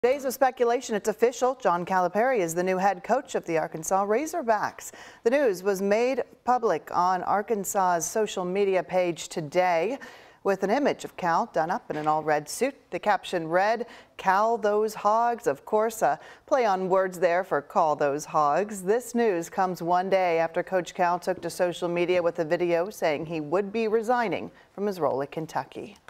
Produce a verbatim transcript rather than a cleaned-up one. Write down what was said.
Days of speculation, it's official. John Calipari is the new head coach of the Arkansas Razorbacks. The news was made public on Arkansas's social media page today with an image of Cal done up in an all-red suit. The caption read, "Cal those hogs." Of course, a play on words there for call those hogs. This news comes one day after Coach Cal took to social media with a video saying he would be resigning from his role at Kentucky.